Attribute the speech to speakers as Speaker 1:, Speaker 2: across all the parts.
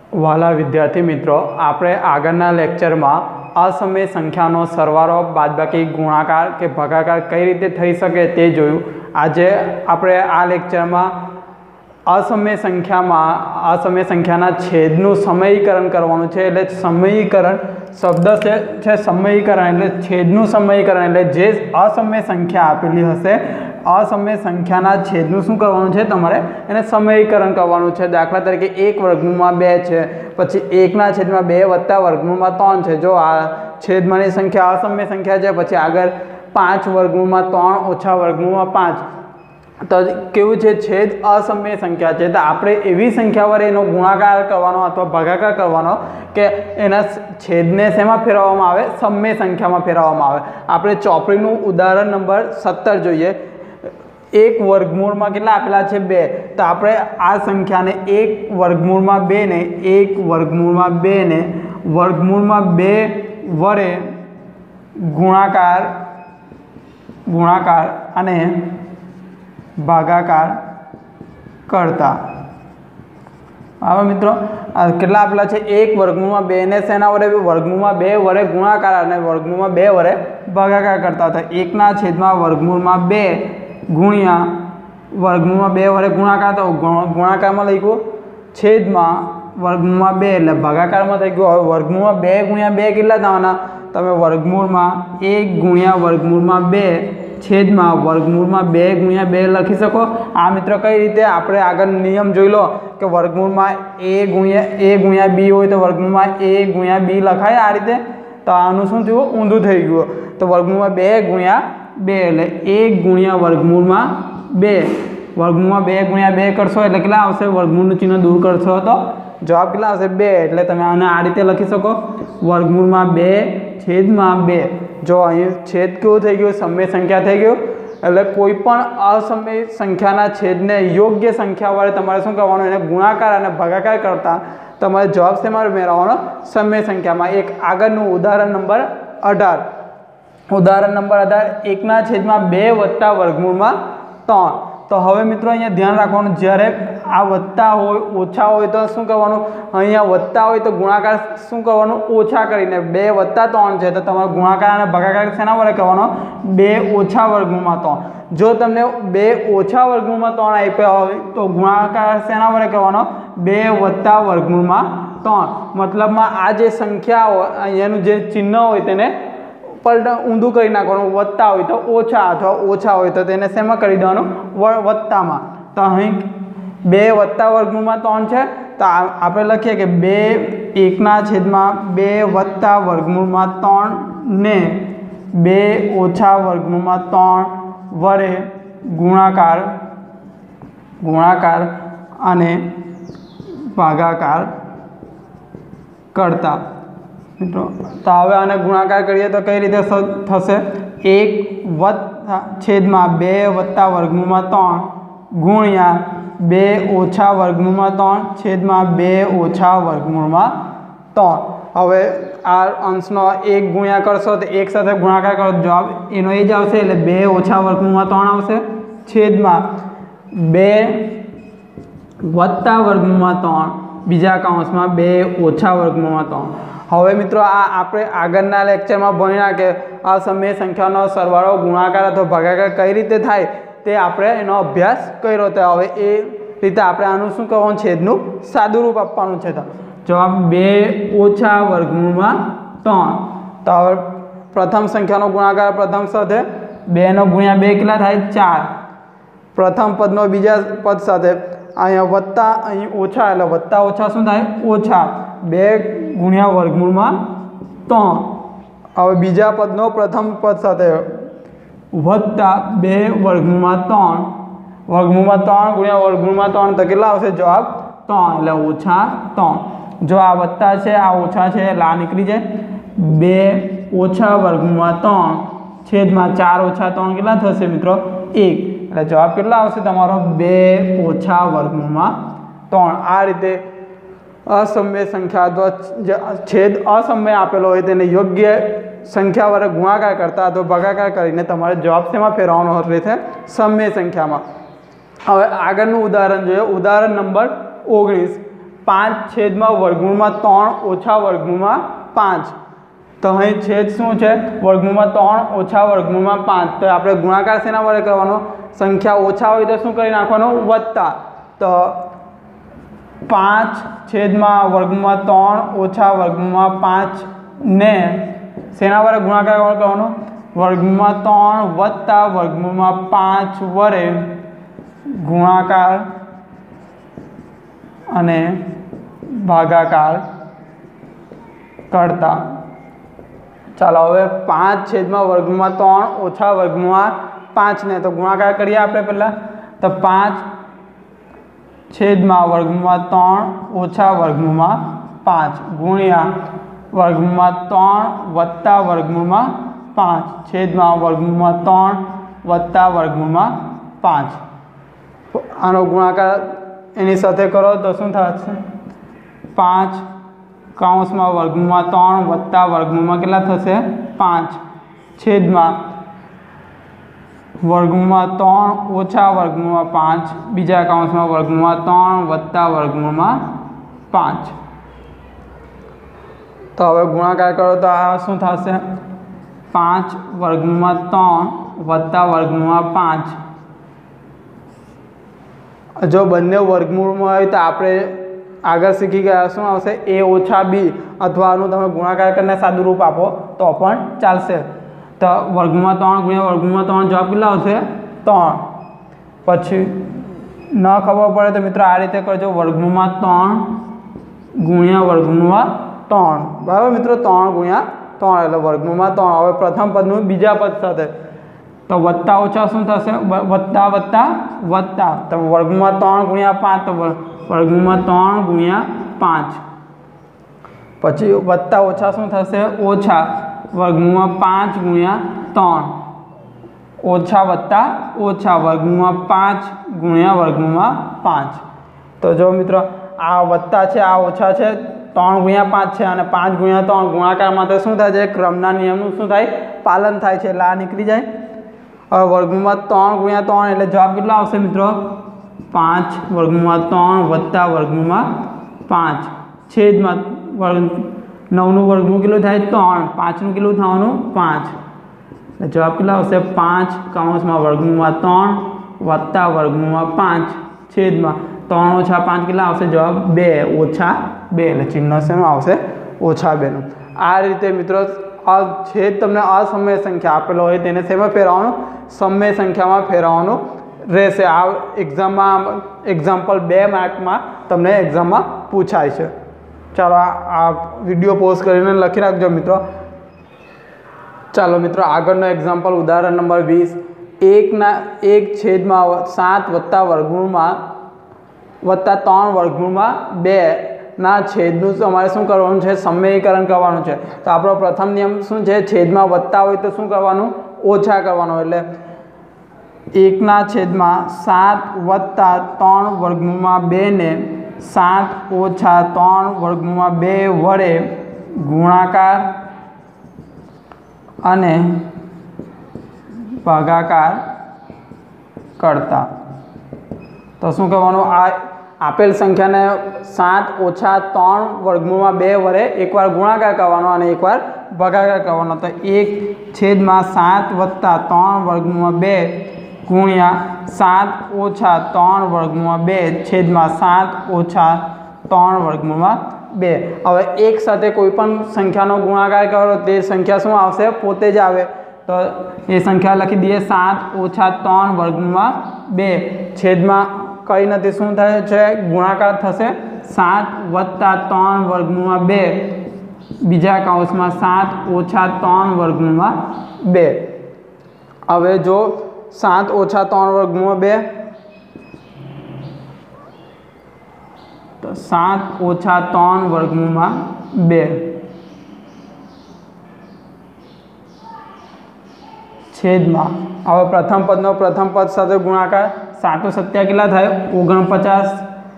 Speaker 1: वाला विद्यार्थी मित्रों, आपणे आगळना लेक्चरमां असमय संख्यानो सरवाळो, बादबाकी, गुणाकार के भागाकार कई रीते थई शके ते जोयुं। आजे आपणे आ लेक्चरमां असमय संख्याना छेदनुं समयीकरण करवानुं छे। एटले समयीकरण शब्द छे समयीकरण एटले छेदनुं समयीकरण एटले जे असमय संख्या आपेली हशे असमय संख्याना छेदनुं शुं करवानुं छे, तमारे एने समयीकरण करवानुं छे। दाखला तरीके 1 वर्गमूळमां 2 छे, पछी 1 ना छेदमां 2 वत्ता वर्गमूळमां 3 छे। जो आ छेदमांनी संख्या असमय संख्या छे। पछी आगळ 5 वर्गमूळमां 3 ओछा वर्गमूळमां 5 तो केवुं छे, छेद असमय संख्या है। तो आपणे एवी संख्या वडे एनो गुणाकार करवानो अथवा भागाकार करवानो के एना छेदने शेमां फेरववामां आवे, समय संख्यामां फेरववामां आवे। आपणे चोपड़ीनुं उदाहरण नंबर 17 जोईए। 1 वर्गमूळमां केटला आपेला छे 2, तो आपणे आ संख्याने 1 वर्गमूळमां 2 ने 1 वर्गमूळमां 2 ने वर्गमूळमां 2 वडे गुणाकार अने भागाकार करता। હવે મિત્રો કેટલા આપેલા છે 1 વર્ગમૂળમાં 2 ને શેના વડે વર્ગમૂળમાં 2 વડે ગુણાકાર અને વર્ગમૂળમાં 2 વડે ભાગાકાર કરતા હતા। 1 ના છેદમાં વર્ગમૂળમાં 2 ગુણ્યા વર્ગમૂળમાં 2 વડે ગુણાકાર, તો ગુણાકારમાં લખ્યું છેદમાં વર્ગમૂળમાં 2 એટલે ભાગાકારમાં થઈ ગયું। હવે વર્ગમૂળમાં 2 ગુણ્યા 2 કેટલા થવાના, તમે વર્ગમૂળમાં 1 ગુણ્યા વર્ગમૂળમાં 2 छेदमां वर्गमूळमां 2 गुण્યા 2 लखी सको। आ मित्र कई रीते आपणे आगळ नियम जोई लो के वर्गमूळमां a गुण્યા b होय तो वर्गमूळमां a गुण્યા b लखाय आ रीते। तो आनुं शुं थयुं, ऊंधुं थई गयुं। तो वर्गमूळमां 2 गुण્યા 2 એટલે 1 गुण્યા वर्गमूळमां 2 वर्गमूळमां 2 गुण્યા 2 करशो એટલે કેટલા आवशे, वर्गमूळनुं चिन्ह दूर करशो तो जवाब કેટલા आवशे 2। એટલે તમે આને આ રીતે લખી શકો वर्गमूळमां 2 छेदमां 2। जो अहीं छेद केवुं थई गयुं, समय संख्या थई गयुं। एटले कोईपण असमय संख्याना छेदने योग्य संख्या वडे तमारे शुं करवानुं, एने गुणाकार अने भागाकार करता तमारे जवाब शेमां मेळवવાનો, समय संख्यामां। एक आगळनुं उदाहरण नंबर 18। उदाहरण नंबर 18 1 ना छेदमां 2 वत्ता वर्गमूळमां 3। तो हवे मित्रों अहींया ध्यान राखवानुं, ज्यारे आ वत्ता होय ओछा होय तो शुं करवानुं, अहींया वत्ता होय तो गुणाकार शुं करवानुं, ओछा करीने 2 वत्ता 3 छे तो तमारे गुणाकार अने भागाकार शेना वडे करवानो, 2 ओछा वर्गमूळमां 3। जो तमने 2 ओछा वर्गमूळमां 3 आप्या होय तो गुणाकार शेना वडे करवानो, 2 वत्ता वर्गमूळमां 3। मतलबमां आ जे संख्या होय अहींयानुं जे चिन्ह होय तेने पलटा ऊंधું કરી નાખવાનું। वत्ता होय तो ओछा अथवा ओछा होय तो तेने शेमां કરી દેવાનું, वत्तामां। तो અહીં 2 वत्ता वर्गमूळमां 3 છે तो આપણે લખીએ કે 2 1 ના છેદમાં 2 વત્તા વર્ગમૂળમાં 3 ને 2 ઓછા વર્ગમૂળમાં 3 વડે ગુણાકાર અને ભાગાકાર करता। मित्रों तो हवे आने गुणाकार करिए तो कई रीते थशे, 1 छेदमां 2 वत्ता वर्गमूळमां 3 गुण્યા 2 ओछा वर्गमूळमां 3 छेदमां 2 ओछा वर्गमूळमां 3। हवे आ अंशनो 1 गुण્યા करशो तो 1 साथे गुणाकार करो, जवाब एनो ए ज आवशे એટલે 2 ओछा वर्गमूळमां 3 आवशे छेदमां 2 वत्ता वर्गमूळमां 3 बीजा काउंसमां 2 ओछा वर्गमूळमां 3। हवे मित्रों आपणे आगळना लेक्चरमां भण्या के असमय संख्यानो सरवाळो, गुणाकार अथवा भागाकार कई रीते थाय ते आपणे एनो अभ्यास कर्यो। तो हवे ए रीते आपणे आनुं शुं करवानुं, छेदनुं सादुं रूप आपवानुं छे। तो जवाब 2 ओछा वर्गमूळमां 3। तो हवे प्रथम संख्यानो गुणाकार प्रथम साथे 2 नो गुण્યા 2 કેટલા થાય 4। प्रथम पदनो बीजा पद साथे अहींया वत्ता अहीं ओछा એટલે वत्ता ओछा शुं थाय ओछा 2 गुण્યા वर्गमूळमां 3। हवे बीजा पदनो प्रथम पद साथे वत्ता 2 वर्गमूळमां 3 वर्गमूळमां 3 गुण્યા वर्गमूळमां 3 तो કેટલા આવશે, जवाब 3 એટલે ओछा 3। जो आ वत्ता छे आ ओछा छे એટલે आ નીકળી જાય। 2 ओछा वर्गमूळमां 3 छेदमां 4 ओछा 3 કેટલા થશે મિત્રો 1 એટલે जवाब કેટલા આવશે તમારો 2 ओछा वर्गमूळमां 3। आ रीते असमय संख्या अथवा छेद असमय आपेलो होय तेने योग्य संख्या वडे गुणाकार करता अथवा भागाकार करीने तमारे जवाब शेमां फेरवવાનો એટલે સમય સંખ્યામાં। હવે આગળનું ઉદાહરણ જોઈએ, ઉદાહરણ નંબર 19। 5/3 ઓછા વર્ગમૂળમાં 5। તો અહીં છેદ શું છે? વર્ગમૂળમાં 3 ઓછા વર્ગમૂળમાં 5। તો આપણે ગુણાકાર શેના વડે કરવાનો? સંખ્યા ઓછા હોય તો શું કરી નાખવાનું? વત્તા। તો 5/3 ઓછા વર્ગમૂળમાં 5 ને શેના વડે ગુણાકાર કરવાનો? વર્ગમૂળમાં 3 વત્તા વર્ગમૂળમાં 5 વડે ગુણાકાર અને ભાગાકાર કરતા। ચાલો હવે 5/3 ઓછા વર્ગમૂળમાં 5 ને તો ગુણાકાર કરીએ આપણે પહેલા। તો 5/3 ઓછા વર્ગમૂળમાં 5 ગુણ્યા વર્ગમૂળમાં 3 વત્તા વર્ગમૂળમાં 5 છેદમાં વર્ગમૂળમાં 3 વત્તા વર્ગમૂળમાં 5। આનો ગુણાકાર એની સાથે કરો તો શું થશે? 5 કૌંસમાં વર્ગમૂળમાં 3 વત્તા વર્ગમૂળમાં કેટલા થશે? 5 છેદમાં વર્ગમૂળમાં 3 ઓછા વર્ગમૂળમાં 5 બીજા કૌંસમાં વર્ગમૂળમાં 3 વત્તા વર્ગમૂળમાં 5। તો હવે ગુણાકાર કરો તો આ શું થશે? 5/3 વત્તા વર્ગમૂળમાં 5। જો બંને વર્ગમૂળમાં હોય તો આપણે આગળ શીખી ગયા શું આવશે? a ઓછા b અથવા આનું તમે ગુણાકાર કરીને સાદું રૂપ આપો તો પણ ચાલશે। તો વર્ગમૂળમાં 3 ગુણ્યા વર્ગમૂળમાં 3 જવાબ કેટલા આવશે? 3। પછી ન ખબર પડે તો મિત્રો આ રીતે કરજો, વર્ગમૂળમાં 3 ગુણ્યા વર્ગમૂળમાં 3। બરાબર મિત્રો? 3 ગુણ્યા 3 એટલે વર્ગમૂળમાં 3। હવે પ્રથમ પદનું બીજા પદ સાથે તો વત્તા ઓછા શું થશે? વત્તા વત્તા વત્તા। તો વર્ગમૂળમાં 3 ગુણ્યા 5 તો વર્ગમૂળમાં 3 ગુણ્યા 5। પછી વત્તા ઓછા શું થશે? ઓછા વર્ગમૂળમાં 5 ગુણ્યા 3 ઓછા વત્તા ઓછા વર્ગમૂળમાં 5 ગુણ્યા વર્ગમૂળમાં 5। તો જો મિત્રો આ વત્તા છે, આ ઓછા છે, 3 ગુણ્યા 5 છે અને 5 ગુણ્યા 3 ગુણાકાર માટે શું થાય છે? ક્રમના નિયમનું શું થાય? પાલન થાય છે એટલે આ નીકળી જાય। હવે વર્ગમૂળમાં 3 ગુણ્યા 3 એટલે જવાબ કેટલો આવશે મિત્રો? 5/3 વત્તા વર્ગમૂળમાં 5 છેદમાં 9નું વર્ગમૂળ કેટલું થાય? 3 5નું કેટલું થવાનું? 5 એટલે જવાબ કેટલો આવશે? 5 કૌંસમાં વર્ગમૂળમાં 3 વત્તા વર્ગમૂળમાં 5 છેદમાં 3 ઓછા 5 કેટલા આવશે? જવાબ 2 ઓછા 2 એટલે ચિહ્ન શેનું આવશે? ઓછા 2નું। આ રીતે મિત્રો આ છેદ તમને અસમય સંખ્યા આપેલો હોય તેને શેમાં ફેરવવાનું? સમય સંખ્યામાં ફેરવવાનું રહેશે। આ એક્ઝામમાં એક્ઝામ્પલ 2 માર્કમાં તમને એક્ઝામમાં પૂછાય છે। ચાલો આ વિડીયો પોઝ કરીને લખી રાખજો મિત્રો। ચાલો મિત્રો આગળનો એક્ઝામ્પલ ઉદાહરણ નંબર 20 1/7 વત્તા વર્ગમૂળમાં વત્તા 3 વર્ગમૂળમાં 2 ના છેદનું અમારે શું કરવાનું છે? સમયીકરણ કરવાનું છે। તો આપણો પ્રથમ નિયમ શું છે? છેદમાં વત્તા હોય તો શું કરવાનું? ઓછા કરવાનું। એટલે 1/7 વત્તા 3 વર્ગમૂળમાં 2 ને 7 ઓછા 3 વર્ગમૂળમાં 2 વડે ગુણાકાર અને ભાગાકાર કરતા। તો શું કરવાનું? આ આપેલ સંખ્યાને 7 ઓછા 3 વર્ગમૂળમાં 2 વડે એકવાર ગુણાકાર કરવાનો અને એકવાર ભાગાકાર કરવાનો। તો 1/7 વત્તા 3 વર્ગમૂળમાં 2 ગુણ્યા 7 ઓછા 3 વર્ગમૂળમાં 2 છેદમાં 7 ઓછા 3 વર્ગમૂળમાં 2। હવે એક સાથે કોઈ પણ સંખ્યાનો ગુણાકાર કરો તે સંખ્યા શું આવશે? પોતે જ આવે। તો એ સંખ્યા લખી દઈએ 7 ઓછા 3 વર્ગમૂળમાં 2 છેદમાં કઈ નથી શું થાય છે? ગુણાકાર થશે 7 વત્તા 3 વર્ગમૂળમાં 2 બીજા કૌંસમાં 7 ઓછા 3 વર્ગમૂળમાં 2। હવે જો 7 ઓછા 3 વર્ગમૂળમાં 2 તો 7 ઓછા 3 વર્ગમૂળમાં 2 છેદમાં હવે પ્રથમ પદનો પ્રથમ પદ સાથે ગુણાકાર 7 7 કેટલા થાય? 49।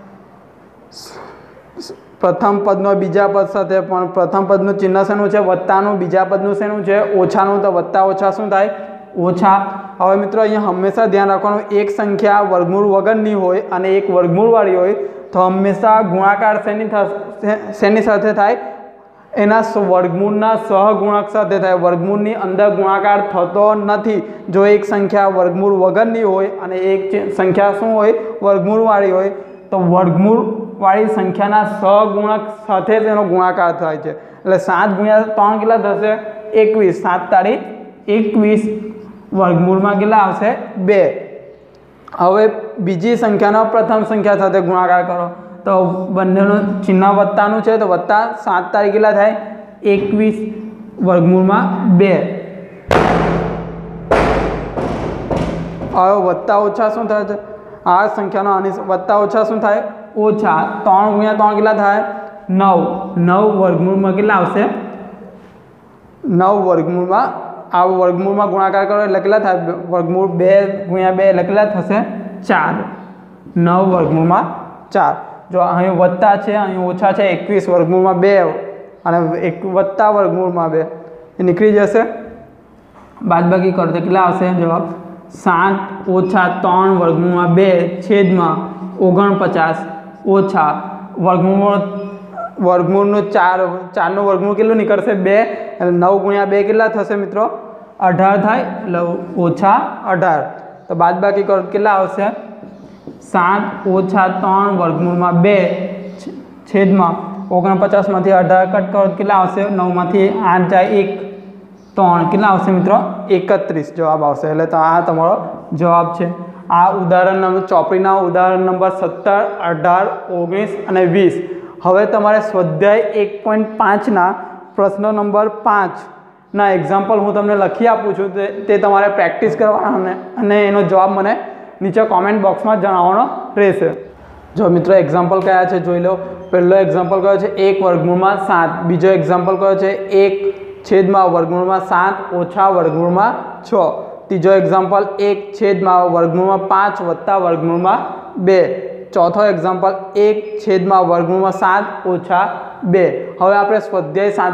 Speaker 1: પ્રથમ પદનો બીજા પદ સાથે પણ પ્રથમ પદનું ચિહ્ન શેનું છે? વત્તાનું, બીજા પદનું શેનું છે? ઓછાનું। તો વત્તા ઓછા શું થાય? ઓછા। હવે મિત્રો અહીંયા હંમેશા ધ્યાન રાખવાનું, એક સંખ્યા વર્ગમૂળ વગરની હોય અને એક વર્ગમૂળવાળી હોય તો હંમેશા ગુણાકાર શેની સાથે થાય? એના વર્ગમૂળના સહગુણક સાથે થાય। વર્ગમૂળની અંદર ગુણાકાર થતો નથી। જો એક સંખ્યા વર્ગમૂળ વગરની હોય અને એક સંખ્યા શું હોય? વર્ગમૂળવાળી હોય તો વર્ગમૂળવાળી સંખ્યાના સહગુણક સાથે તેનો ગુણાકાર થાય છે। એટલે 7 ગુણ્યા 3 કેટલા થશે? 21। 7 તારી 21 વર્ગમૂળમાં કેટલા આવશે? 2। હવે બીજી સંખ્યાનો પ્રથમ સંખ્યા સાથે ગુણાકાર કરો તો બંનેનું ચિહ્ન વત્તાનું છે તો વત્તા 7 તારી કેટલા થાય? 21 વર્ગમૂળમાં 2। હવે વત્તા ઓછા શું થાય છે? આ સંખ્યાનો આની વત્તા ઓછા શું થાય? ઓછા। 3 ગુણ્યા 3 કેટલા થાય? 9। 9 વર્ગમૂળમાં કેટલા આવશે? 9 વર્ગમૂળમાં આ વર્ગમૂળમાં ગુણાકાર કરો એટલે કેટલા થાય? વર્ગમૂળ 2 ગુણ્યા 2 એટલે કેટલા થશે? 4। 9 વર્ગમૂળમાં 4। જો અહીં વત્તા છે, અહીં ઓછા છે, 21 વર્ગમૂળમાં 2 અને એક વત્તા વર્ગમૂળમાં 2 એ નીકળી જશે। બાદબાકી કરો તો કેટલા આવશે જવાબ? 7 ઓછા 3 વર્ગમૂળમાં 2 છેદમાં 49 ઓછા વર્ગમૂળનું 4 નું વર્ગમૂળ કેટલું નીકળશે? 2 એટલે 9 ગુણ્યા 2 કેટલા થશે મિત્રો? 18 થાય એટલે ઓછા 18। તો બાદબાકી કરો કેટલા આવશે? 7 ઓછા 3 વર્ગમૂળમાં 2 છેદમાં 49 માંથી 18 કટ કરો કેટલા આવશે? 9 માંથી 8 જાય 1 3 કેટલા આવશે મિત્રો? 31 જવાબ આવશે। એટલે તો આ તમારો જવાબ છે। આ ઉદાહરણ નંબર ચોપડીના ઉદાહરણ નંબર 17, 18, 19 અને 20। હવે તમારે સ્વાધ્યાય 1.5 પ્રશ્ન નંબર 5 એક્ઝામ્પલ હું તમને લખી આપું છું તે તમારે પ્રેક્ટિસ કરવાના અને એનો જવાબ મને નીચે કોમેન્ટ બોક્સમાં જણાવવાનો રહેશે। જો મિત્રો એક્ઝામ્પલ કયા છે જોઈ લો। પહેલો એક્ઝામ્પલ કયો છે? 1 વર્ગમૂળમાં 7। બીજો એક્ઝામ્પલ કયો છે? 1 છેદમાં વર્ગમૂળમાં 7 ઓછા વર્ગમૂળમાં 6। ત્રીજો એક્ઝામ્પલ 1 છેદમાં વર્ગમૂળમાં 5 વત્તા વર્ગમૂળમાં 2। ચોથો એક્ઝામ્પલ 1 છેદમાં વર્ગમૂળમાં 7 ઓછા 2। હવે આપણે સ્વાધ્યાય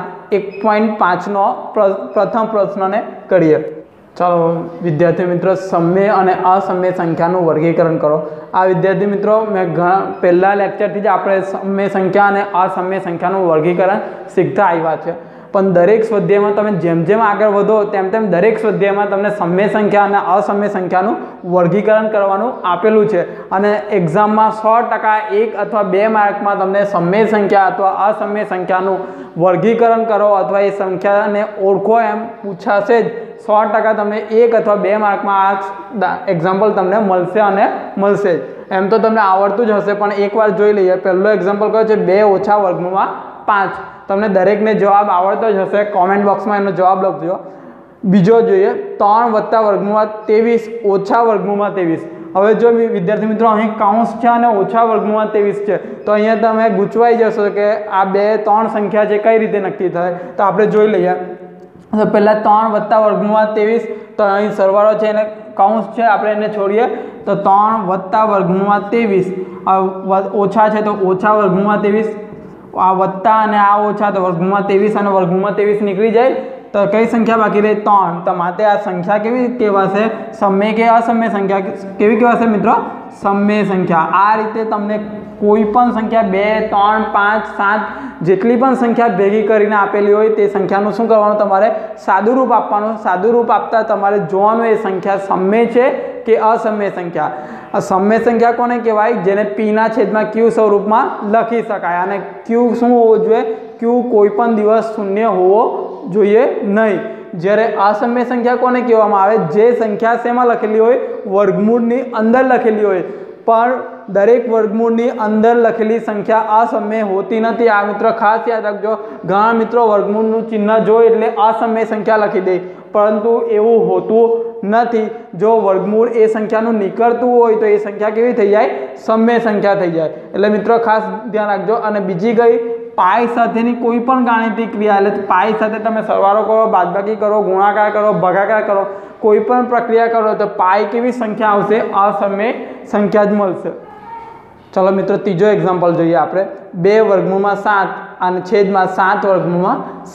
Speaker 1: 1.5 પ્રથમ પ્રશ્નને કરીએ। ચાલો વિદ્યાર્થી મિત્રો, સમય અને અસમય સંખ્યાનું વર્ગીકરણ કરો। આ વિદ્યાર્થી મિત્રો મેં પહેલા લેક્ચરથી જ આપણે સમય સંખ્યા અને અસમય સંખ્યાનું વર્ગીકરણ શીખતા આવ્યા છે। પણ દરેક સ્વાધ્યાયમાં તમે જેમ જેમ આગળ વધો તેમ તેમ દરેક સ્વાધ્યાયમાં તમને સમય સંખ્યા અને અસમય સંખ્યાનું વર્ગીકરણ કરવાનું આપેલું છે અને એક્ઝામમાં 100% 1 અથવા 2 માર્કમાં તમને સમય સંખ્યા અથવા અસમય સંખ્યાનું વર્ગીકરણ કરો અથવા એ સંખ્યાને ઓળખો એમ પૂછાશે જ। 100% તમને 1 અથવા 2 માર્કમાં આ એક્ઝામ્પલ તમને મળશે અને મળશે જ। એમ તો તમને આવડતું જ હશે પણ એકવાર જોઈ લઈએ। પહેલો એક્ઝામ્પલ કયો છે? 2 ઓછા વર્ગમૂળમાં 5। તમને દરેકને જવાબ આવડતો જ હશે, કોમેન્ટ બોક્સમાં એનો જવાબ લખજો। બીજો જોઈએ 3 વત્તા વર્ગમૂળમાં 23 ઓછા વર્ગમૂળમાં 23। હવે જો વિદ્યાર્થી મિત્રો અહીં કૌંસ છે અને ઓછા વર્ગમૂળમાં 23 છે તો અહીંયા તમે ગૂંચવાઈ જશો કે આ 2 3 સંખ્યા છે કઈ રીતે નક્કી થાય? તો આપણે જોઈ લઈએ। તો પહેલાં 3 વત્તા વર્ગમૂળમાં 23 તો અહીં સરવાળો છે અને કૌંસ છે, આપણે એને છોડીએ તો 3 વત્તા વર્ગમૂળમાં 23 ઓછા છે તો ઓછા વર્ગમૂળમાં 23 આ વત્તા અને આ ઓછા તો વર્ગમૂળમાં 23 અને વર્ગમૂળમાં 23 નીકળી જાય તો કઈ સંખ્યા બાકી રહે? 3। તો માટે આ સંખ્યા કેવી કહેવાશે? સમય કે અસમય સંખ્યા કેવી કહેવાશે મિત્રો? સમય સંખ્યા। આ રીતે તમને કોઈ પણ સંખ્યા 2 3 5 7 જેટલી પણ સંખ્યા ભેગી કરીને આપેલી હોય તે સંખ્યાનું શું કરવાનું? તમારે સાદુરૂપ આપવાનું। સાદુરૂપ આપતા તમારે જોવાનું એ સંખ્યા સમય છે કે અસમય સંખ્યા। સમય સંખ્યા કોને કહેવાય? જેને પીના છેદમાં ક્યુ સ્વરૂપમાં લખી શકાય અને ક્યુ શું હોવો જોઈએ? ક્યુ કોઈ પણ દિવસ શૂન્ય હોવો જોઈએ નહીં। જ્યારે અસમય સંખ્યા કોને કહેવામાં આવે? જે સંખ્યા શેમાં લખેલી હોય? વર્ગમૂળની અંદર લખેલી હોય પણ દરેક વર્ગમૂળની અંદર લખેલી સંખ્યા અસમય હોતી નથી। આ મિત્રો ખાસ યાદ રાખજો। ઘણા મિત્રો વર્ગમૂળનું ચિહ્ન જોઈ એટલે અસમય સંખ્યા લખી દે પરંતુ એવું હોતું નથી। જો વર્ગમૂળ એ સંખ્યાનું નીકળતું હોય તો એ સંખ્યા કેવી થઈ જાય? સમય સંખ્યા થઈ જાય। એટલે મિત્રો ખાસ ધ્યાન રાખજો। અને બીજી ગઈ પાઈ સાથેની કોઈ પણ ગાણિતિક ક્રિયા એટલે પાઈ સાથે તમે સરવાળો કરો, બાદબાકી કરો, ગુણાકાર કરો, ભાગાકાર કરો, કોઈ પણ પ્રક્રિયા કરો તો પાઈ કેવી સંખ્યા આવશે? અસમય સંખ્યા જ મળશે। ચલો મિત્રો ત્રીજો એક્ઝામ્પલ જોઈએ આપણે। 2 વર્ગમૂળમાં 7 અને છેદમાં 7 વર્ગમૂળમાં 7।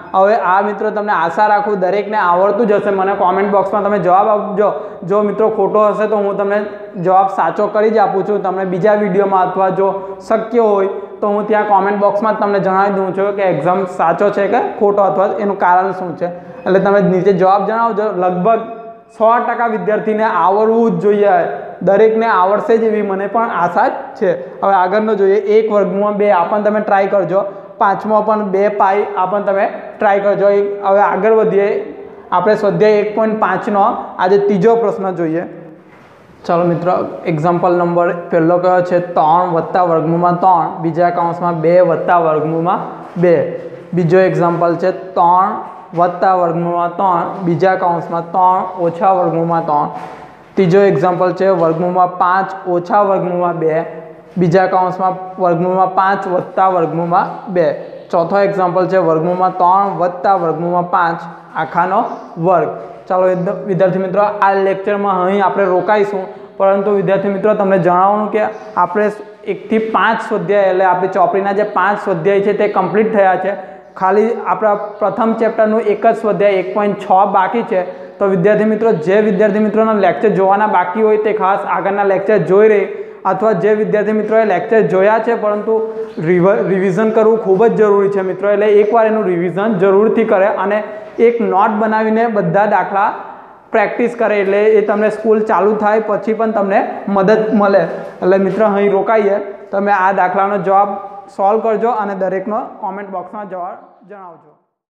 Speaker 1: હવે આ મિત્રો તમને આશા રાખું દરેકને આવડતું જ હશે। મને કોમેન્ટ બોક્સમાં તમે જવાબ આપજો। જો મિત્રો ખોટો હશે તો હું તમને જવાબ સાચો કરી જ આપું છું। તમને બીજા વિડીયોમાં અથવા જો શક્ય હોય તો હું ત્યાં કોમેન્ટ બોક્સમાં તમને જણાવી દઉં છું કે એક્ઝામ સાચો છે કે ખોટો અથવા એનું કારણ શું છે। એટલે તમે નીચે જવાબ જણાવજો। લગભગ 100% વિદ્યાર્થીને આવડવું જ જોઈએ, દરેકને આવડશે જ એવી મને પણ આશા જ છે। હવે આગળનો જોઈએ 1 વર્ગમૂળમાં 2 આ પણ તમે ટ્રાય કરજો। પાંચમો પણ 2 પાઈ આ પણ તમે ટ્રાય કરજો। હવે આગળ વધીએ, આપણે સ્વાધ્યાય 1.5નો આજે ત્રીજો પ્રશ્ન જોઈએ। ચાલો મિત્રો, એક્ઝામ્પલ નંબર પહેલો કયો છે 3 વત્તા વર્ગમૂળમાં 3 બીજા કૌંસમાં 2 વત્તા વર્ગમૂળમાં 2। બીજો એક્ઝામ્પલ છે 3 વત્તા વર્ગમૂળમાં 3 બીજા કૌંસમાં 3 ઓછા વર્ગમૂળમાં 3। ત્રીજો એક્ઝામ્પલ છે વર્ગમૂળમાં 5 ઓછા વર્ગમૂળમાં 2 બીજા કૌંસમાં વર્ગમૂળમાં 5 વત્તા વર્ગમૂળમાં 2। ચોથો એક્ઝામ્પલ છે વર્ગમૂળમાં 3 વત્તા વર્ગમૂળમાં 5 આખાનો વર્ગ। ચાલો વિદ્યાર્થી મિત્રો, આ લેક્ચરમાં અહીં આપણે રોકાઈશું, પરંતુ વિદ્યાર્થી મિત્રો તમને જણાવવાનું કે આપણે 1 થી 5 સ્વાધ્યાય એટલે આપણી ચોપડીના જે 5 સ્વાધ્યાય છે તે કમ્પ્લીટ થયા છે। ખાલી આપણા પ્રથમ ચેપ્ટરનું એક જ સ્વાધ્યાય 1.6 બાકી છે। તો વિદ્યાર્થી મિત્રો, જે વિદ્યાર્થી મિત્રોના લેક્ચર જોવાના બાકી હોય તે ખાસ આગળના લેક્ચર જોઈ રહી, અથવા જે વિદ્યાર્થી મિત્રોએ લેક્ચર જોયા છે પરંતુ રિવિઝન કરવું ખૂબ જ જરૂરી છે મિત્રો। એટલે એકવાર એનું રિવિઝન જરૂરથી કરે અને એક નોટ બનાવીને બધા દાખલા પ્રેક્ટિસ કરે, એટલે એ તમને સ્કૂલ ચાલુ થાય પછી પણ તમને મદદ મળે। એટલે મિત્રો અહીં રોકાઈએ, તમે આ દાખલાનો જવાબ સોલ્વ કરજો અને દરેકનો કોમેન્ટ બોક્સમાં જવાબ જણાવજો।